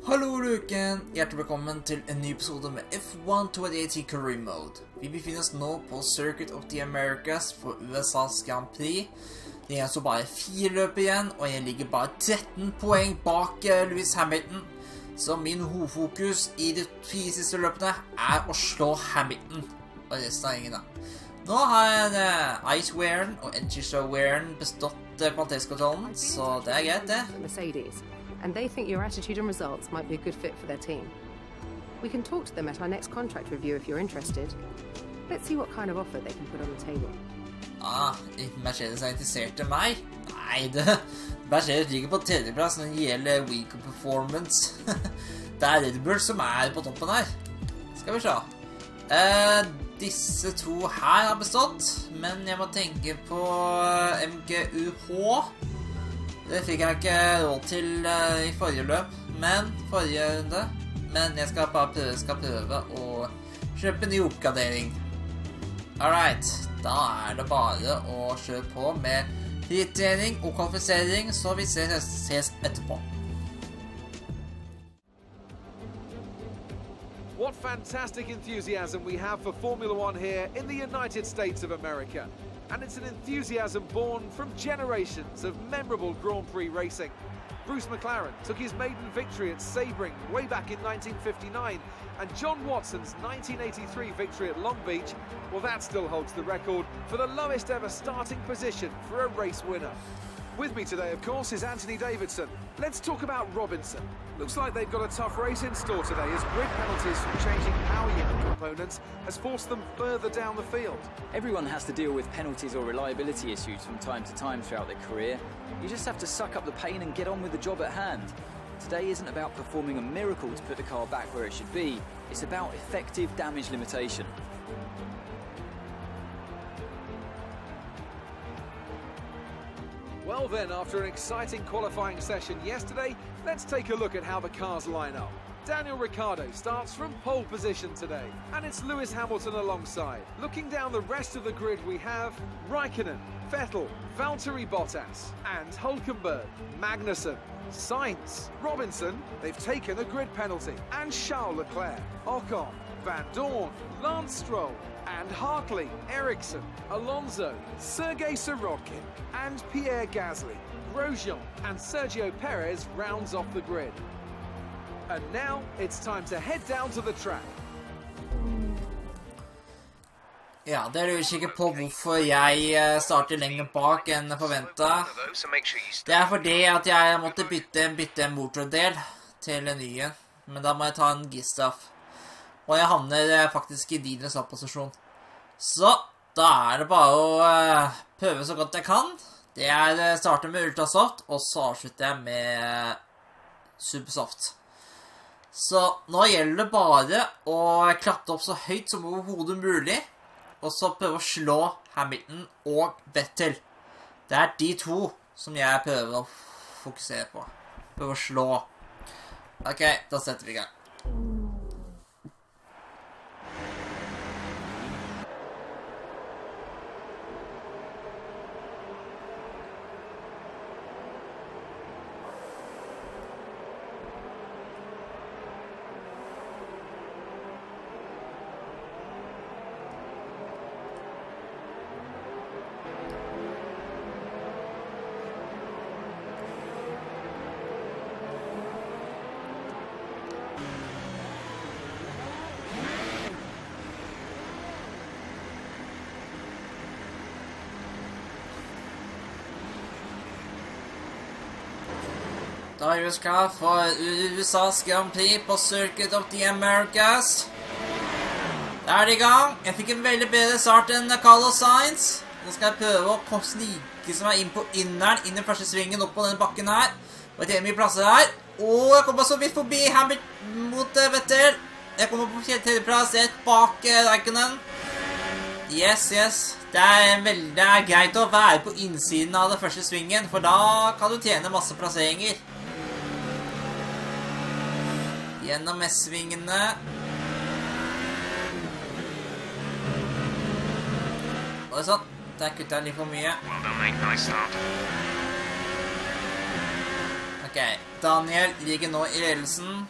Hallo luken, hjertelig velkommen til en ny episode med F1 2018 Career Mode. Vi befinner oss nå på Circuit of the Americas for USAs Grand Prix. Det er så bare 4 løp igjen, og jeg ligger bare 13 poeng bak Lewis Hamilton. Så min hovedfokus i de 4 siste løpene er å slå Hamilton og resten av gjengen da. Nå har Ice-wearen og Edge-wearen bestått kvalitetskontrollen, så det er greit det. Mercedes. And they think your attitude and results might be a good fit for their team. We can talk to them at our next contract review if you're interested. Let's see what kind of offer they can put on the table. Mercedes er interessert i meg? Nei, Mercedes ligger på 3. plass når det gjelder Week of Performance. Det er Red Bull som er på toppen her. Skal vi se. Disse to her har bestått, men jeg må tenke på MGUH. Det fikk jeg ikke råd til i forrige løp, forrige runde. Men jeg skal prøve å kjøpe en ny oppgradering. Alright, da er det bare å kjøre på med fritrening og kvalifisering, så vi ses etterpå. What fantastic enthusiasm we have for Formula One here in the United States of America. And it's an enthusiasm born from generations of memorable Grand Prix racing. Bruce McLaren took his maiden victory at Sebring way back in 1959, and John Watson's 1983 victory at Long Beach, well, that still holds the record for the lowest ever starting position for a race winner. With me today, of course, is Anthony Davidson. Let's talk about Robinson. Looks like they've got a tough race in store today as grid penalties from changing power unit components has forced them further down the field. Everyone has to deal with penalties or reliability issues from time to time throughout their career. You just have to suck up the pain and get on with the job at hand. Today isn't about performing a miracle to put the car back where it should be. It's about effective damage limitation. Well then, after an exciting qualifying session yesterday, let's take a look at how the cars line up. Daniel Ricciardo starts from pole position today, and it's Lewis Hamilton alongside. Looking down the rest of the grid, we have Raikkonen, Vettel, Valtteri Bottas, and Hülkenberg, Magnussen, Sainz, Robinson, they've taken a grid penalty, and Charles Leclerc, Ocon, Van Dorn, Lance Stroll, and Hartley, Ericsson, Alonso, Sergei Sirotkin, and Pierre Gasly. Grosjean and Sergio Perez rounds off the grid. And now it's time to head down to the track. Ja, det lurer sikkert på hvorfor jeg starter lenger bak enn forventet. Det er fordi at jeg måtte bytte en motordel til en ny, men da må jeg ta en Gistaff. Og jeg havner faktisk i din startposisjon. Så da er det bare å prøve så godt jeg kan. Det er starter med Ultrasoft, og så avslutter jeg med Supersoft. Så nå gjelder det bare å klatre opp så høyt som overhodet mulig, og så prøve å slå Hamilton og Vettel. Det er de to som jeg prøver å fokusere på. Prøve å slå. Ok, da setter vi i gang. Da er vi klar for USAs Grand Prix på Circuit of the Americas. Da er det i gang. Jeg fikk en veldig bedre start enn Carlos Sainz. Nå skal jeg prøve å snike meg inn på inneren, inn i første svingen opp på denne bakken her. Og jeg tar mye plasser her. Og jeg kommer så vidt forbi Hamilton mot Vettel. Jeg kommer på 3. plass, rett bak Raikkonen. Yes. Det er greit å være på innsiden av det første svingen, for da kan du tjene masse plasseringer. Gjennom S-svingene. Og det er sånn. Der kuttet jeg litt for mye. Ok, Daniel ligger nå i ledelsen.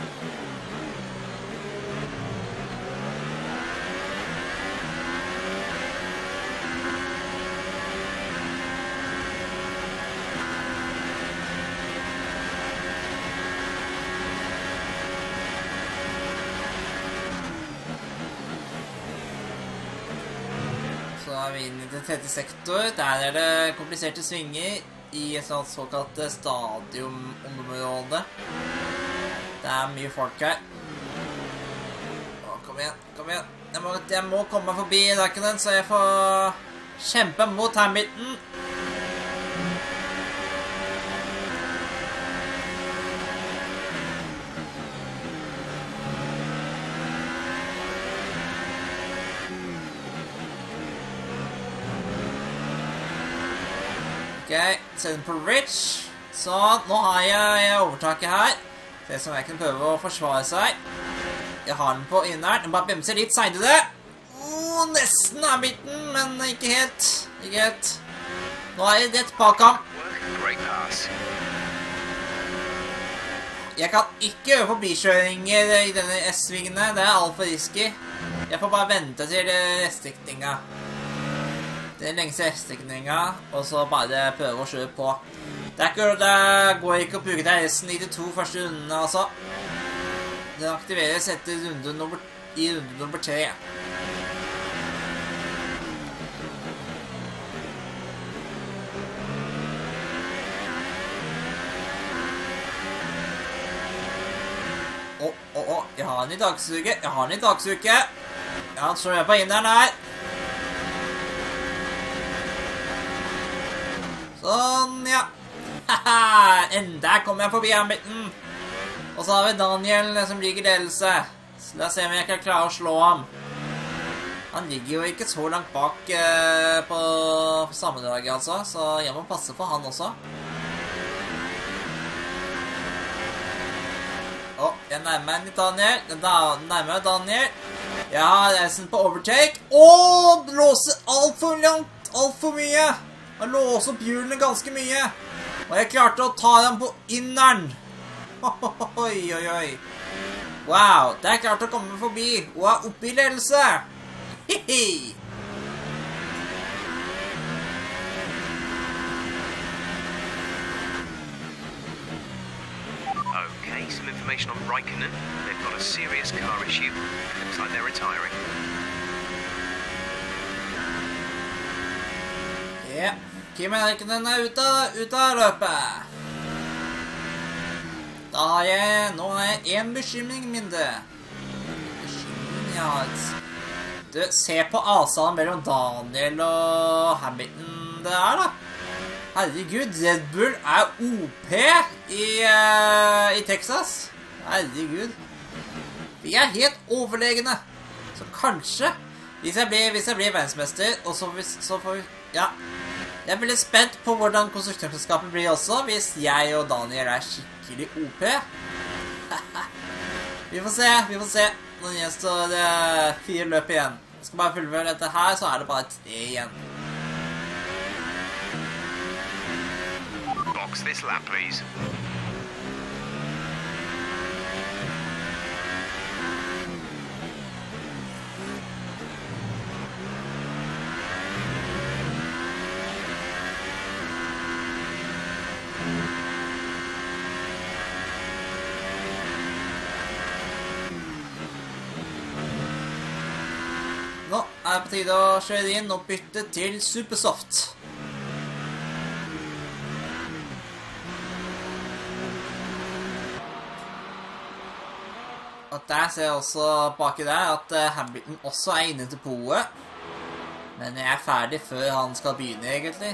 Så er vi inne i det tredje sektor. Der er det kompliserte svinger i et såkalt stadiumområde. Det er mye folk her. Å, kom igjen, kom igjen. Jeg må komme meg forbi Raikkonen, så jeg får kjempe mot Hamilton. Ok, send den på Rich. Så nå har jeg overtaket her. Det som jeg kan prøve å forsvare seg. Jeg har den på inneren. Jeg bare bremser litt senere. Nesten er midten, men ikke helt. Ikke helt. Nå er jeg rett bak ham. Jeg kan ikke gjøre forbikjøringer i denne S-svingene. Det er alt for risky. Jeg får bare vente til restrekninga. Den lengste restrekninga, og så bare prøve å kjøre på. Det går ikke å bruke det resten i de 2 første rundene, altså. Den aktiveres etter runde nummer 3. Jeg har den i dagsuke. Ja, så er jeg på inneren her. Sånn, ja. Haha, enda kommer jeg forbi Hamilton. Og så har vi Daniel som ligger i ledelse. Så la oss se om jeg kan klare å slå ham. Han ligger jo ikke så langt bak på sammendraget, altså. Så jeg må passe på han også. Jeg nærmer meg litt Daniel. Nærmer meg Daniel. Jeg har reisen på overtake. Blåser alt for langt. Alt for mye. Han låser opp hjulene ganske mye. Og jeg klarte å ta dem på inneren. Oi, oi, oi. Wow, det er klart å komme forbi. Wow, oppe i ledelse. Hihi. Okay, some information on Raikkonen. They've got a serious car issue. Looks like they're retiring. Ja, Kimi Raikkonen er ute av løpet. Nå har jeg en bekymring mindre. Du, se på avstanden mellom Daniel og Hamilton det er da. Herregud, Red Bull er OP i Texas. Herregud. Vi er helt overlegne. Så kanskje, hvis jeg blir verdensmester, og så får vi, ja. Jeg er veldig spent på hvordan konstruktørselskapet blir også, hvis jeg og Daniel er skikkelig OP. Vi får se. Nå gjenstår det 4 løp igjen. Jeg skal bare fullføre dette her, så er det bare 3 igjen. Box this lap, please. Nå er det på tide å kjøre inn og bytte til Supersoft. Og der ser jeg også baki der at Hamilton også er inne til poet. Men jeg er ferdig før han skal begynne, egentlig.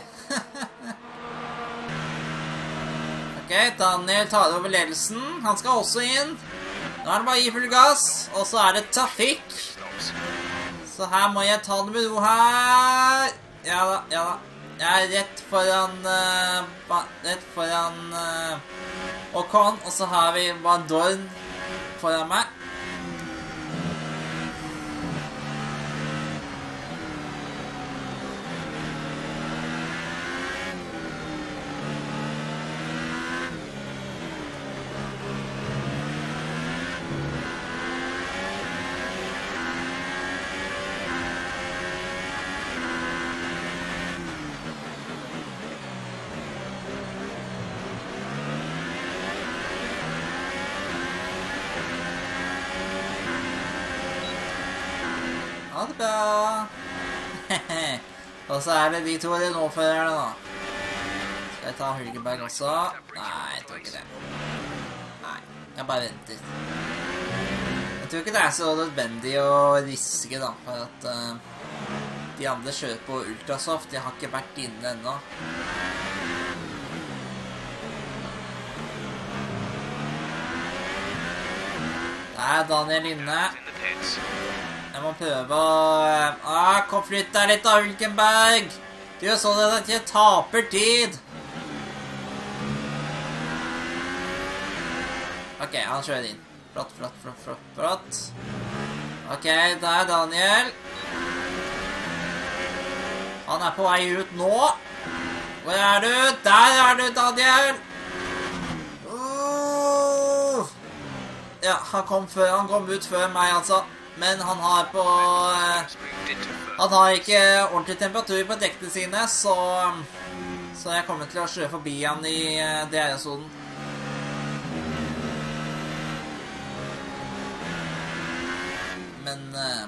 Ok, Daniel tar over ledelsen. Han skal også inn. Nå er det bare å gi full gass, og så er det trafikk. Så her må jeg ta det med ro her. Ja da. Jeg er rett foran Ocon, og så har vi Van Dorn foran meg. Ha det bra. Og så det de to Renault-førerne da. Skal jeg ta Hülkenberg også? Nei, jeg tror ikke det. Nei, jeg bare venter. Jeg tror ikke det så nødvendig å riske da, for at de andre kjører på Ultrasoft. De har ikke vært inne ennå. Der Daniel inne. Jeg må prøve å... kom flytt deg litt av Hülkenberg! Du gjør sånn at jeg taper tid! Ok, han kjører inn. Flott. Ok, der Daniel. Han på vei ut nå. Hvor du? Der du, Daniel! Ja, han kom ut før meg, altså. Men han har han har ikke ordentlig temperatur på dekkene sine, så jeg kommer til å kjøre forbi han i DR-sonen. Men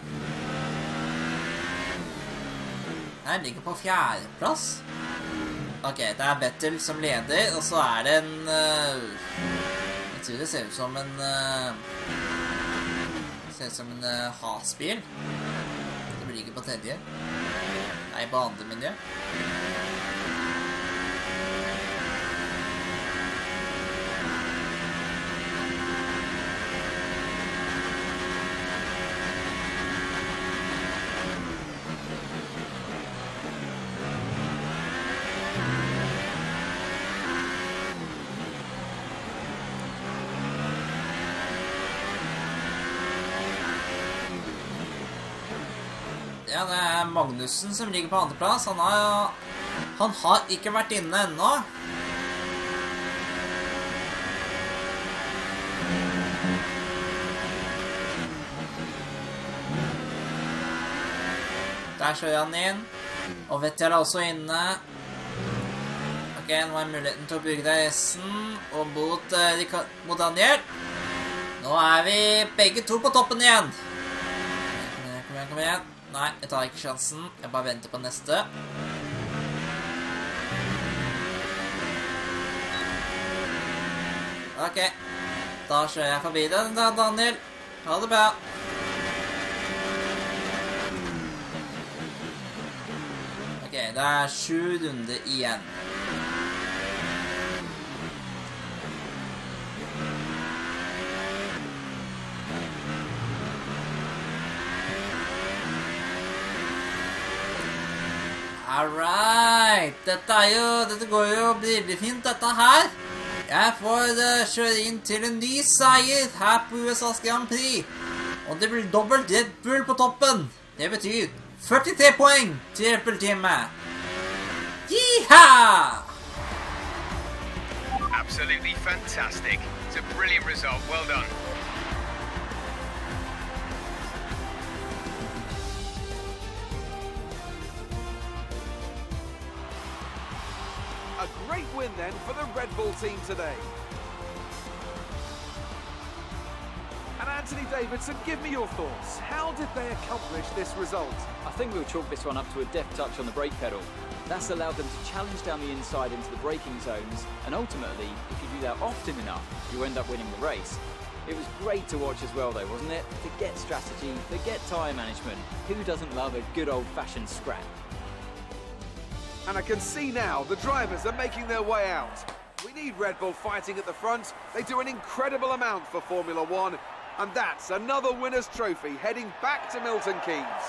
her ligger på 4. plass. Ok, det Vettel som leder, og så det en jeg tror det ser ut som en Haas-bil. Det ligger på 3. Nei, på 2. miljø. Ja, det Magnussen som ligger på 2. plass. Han har ikke vært inne ennå. Der kjører han inn. Og Vettel også inne. Ok, nå muligheten til å bruke DRS-en og mot Daniel. Nå vi begge to på toppen igjen. Kom igjen. Nei, jeg tar ikke sjansen. Jeg bare venter på neste. Ok. Da kjører jeg forbi den da, Daniel. Ha det bra. Ok, det 7 runder igjen. Alright, dette går jo veldig fint dette her. Jeg får kjøre inn til en ny seier her på USAs Grand Prix. Og det blir dobbelt Red Bull på toppen. Det betyr 43 poeng til Red Bull-teamet. Yeeha! Absolutely fantastic. It's a brilliant result. Well done. A great win then for the Red Bull team today. And Anthony Davidson, give me your thoughts. How did they accomplish this result? I think we'll chalk this one up to a deft touch on the brake pedal. That's allowed them to challenge down the inside into the braking zones, and ultimately, if you do that often enough, you end up winning the race. It was great to watch as well though, wasn't it? Forget strategy, forget tyre management. Who doesn't love a good old-fashioned scrap? And I can see now the drivers are making their way out. We need Red Bull fighting at the front. They do an incredible amount for Formula One. And that's another winner's trophy heading back to Milton Keynes.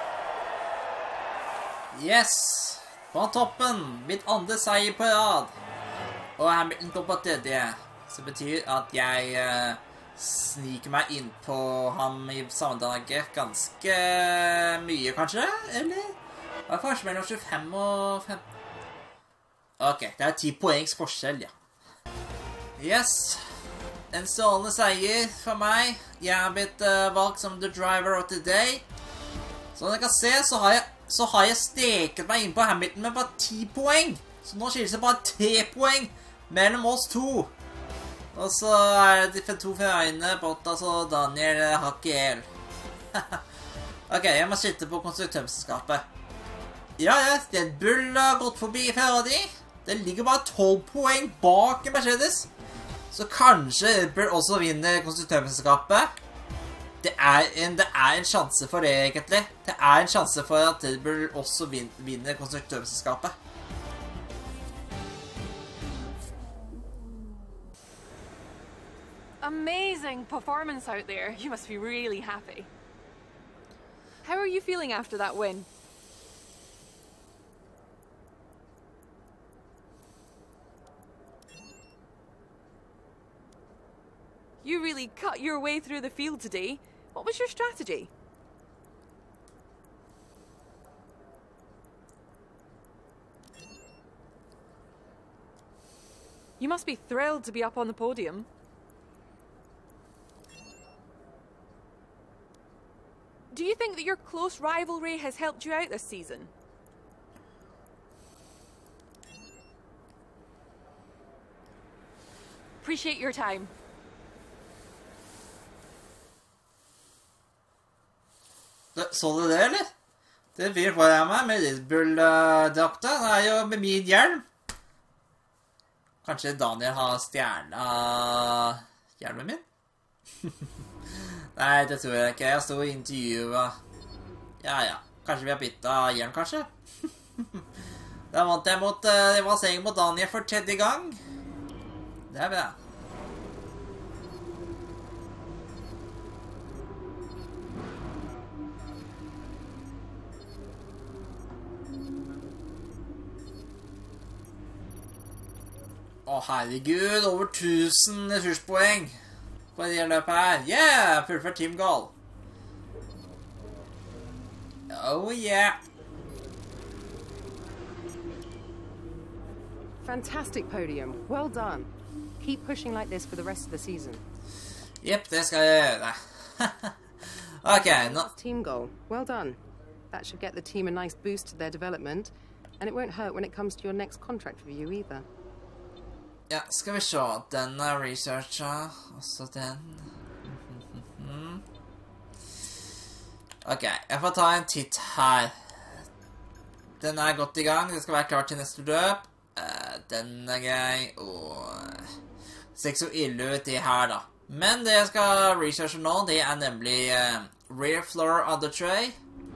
Yes! På toppen! Mitt andre seier på rad. Og Hamilton går på 3. Så det betyr at jeg sniker meg inn på ham i sammendraget ganske mye, kanskje? Eller? Hva forskjell mellom 25 og 5? Ok, det 10 poengs forskjell, ja. Yes. En strålende seier for meg. Jeg har blitt valgt som the driver of the day. Som dere kan se, så har jeg steket meg inn på Hamilton med bare 10 poeng. Så nå skiller det bare 3 poeng mellom oss to. Og så det de to Ferrariene, Bottas og Daniel Hakiel. Ok, jeg må sitte på konstruktørskapet. Ja, Red Bull har gått forbi Ferrari. Det ligger bare 12 poeng bak Mercedes. Så kanskje Red Bull også vinner konstruktørskapet. Det er en sjanse for det, egentlig. Det er en sjanse for at Red Bull også vinner konstruktørskapet. Amazing performance out there. You must be really happy. How are you feeling after that win? You really cut your way through the field today. What was your strategy? You must be thrilled to be up on the podium. Do you think that your close rivalry has helped you out this season? Appreciate your time. Så du det, eller? Det fyr foran meg med Red Bull-drakta. Det er jo med min hjelm. Kanskje Daniel har stjernet hjelmen min? Nei, det tror jeg ikke. Jeg stod i intervjuet. Ja. Kanskje vi har byttet hjelm, kanskje? Da vant jeg mot rivalisering mot Daniel for 3. gang. Det er bra. Å, herregud, over 1000 ressurspoeng på det løpet her. Yeah, fullført Team Goal. Oh yeah. Fantastic podium. Well done. Keep pushing like this for the rest of the season. Jepp, det skal jeg gjøre. Okay, nå... Team goal. Well done. That should get the team a nice boost to their development, and it won't hurt when it comes to your next contract review either. Ja, skal vi se. Denne researcha. Også den. Ok, jeg får ta en titt her. Den er godt i gang. Det skal være klar til neste løp. Den er grei. Det ser ikke så ille ut det her da. Men det jeg skal researche nå, det er nemlig rear floor of the tray.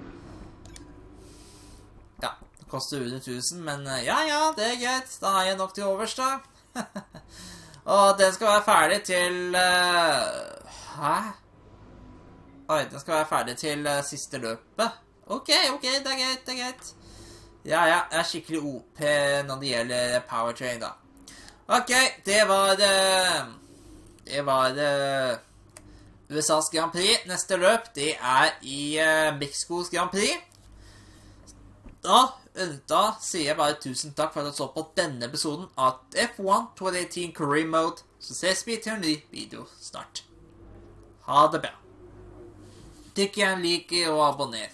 Ja, det koster under 1000, men ja, det er greit. Da har jeg nok til overs da. Og den skal være ferdig til hæ? Oi, den skal være ferdig til siste løpet. Ok, det er greit. Ja, jeg er skikkelig OP når det gjelder powertrain da. Ok, det var USAs Grand Prix. Neste løp, det er i Mexicos Grand Prix. Da sier jeg bare tusen takk for at du så på denne episoden av F1 2018 Career Mode. Så ses vi til en ny video snart. Ha det bra. Trykk gjerne like og abonner.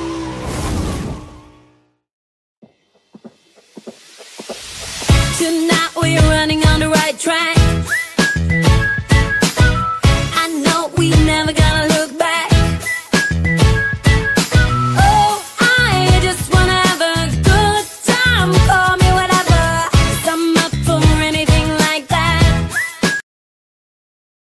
Tonight